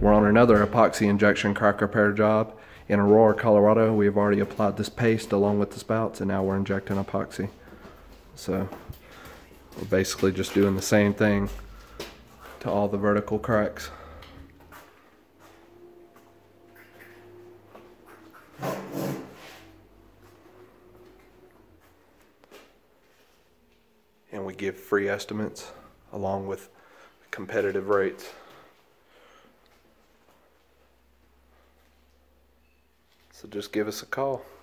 We're on another epoxy injection crack repair job in Aurora, Colorado. We've already applied this paste along with the spouts, and now we're injecting epoxy. So we're basically just doing the same thing to all the vertical cracks. And we give free estimates along with competitive rates. So just give us a call.